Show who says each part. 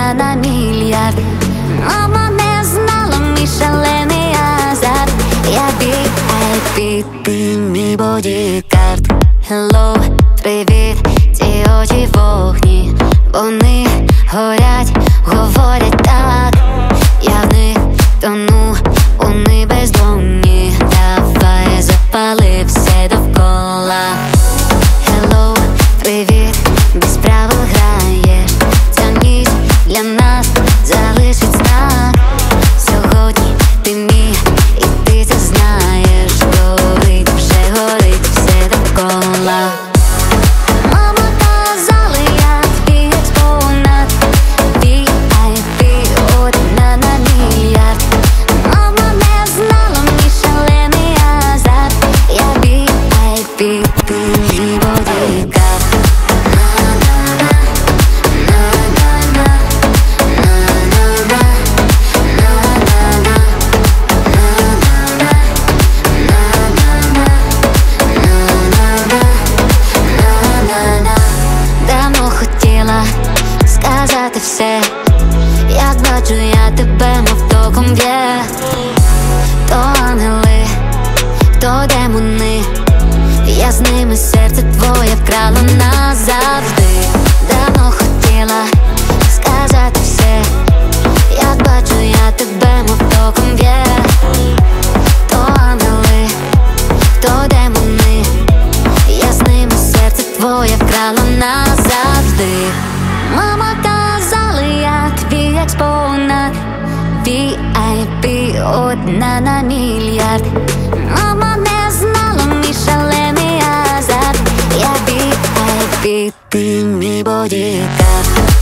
Speaker 1: на мільярд. Мама не знала мій шалений азарт. Я VIP, ти мій бодікард. Hello, привіт, ці очі вогні, вони горять, говорять так. Я в них тону, вони бездомні. Давай запали все довкола. Hello, привіт, без правил граєш. Ця ніч для нас залишить знак. Сьогодні ти мій, і ти це знаєш. Горить, вже горить все довкола. Мама казала, я твій експонат. VIP, одна на мільярд. Мама не знала мій шалений азарт. Я VIP, ти мій бодікард. Давно хотіла сказати все, як бачу я тебе, мов током б'є. То ангели, то демони, я з ними, серце твоє вкрала назавжди. Давно хотіла сказати все, як бачу я тебе, мов током б'є. То ангели, то демони, я з ними, серце твоє вкрала назавжди. Мама казала, я твій експонат. VIP, одна на мільярд. Мама не знала мій шалений азарт. Я VIP, ти мій бодікард.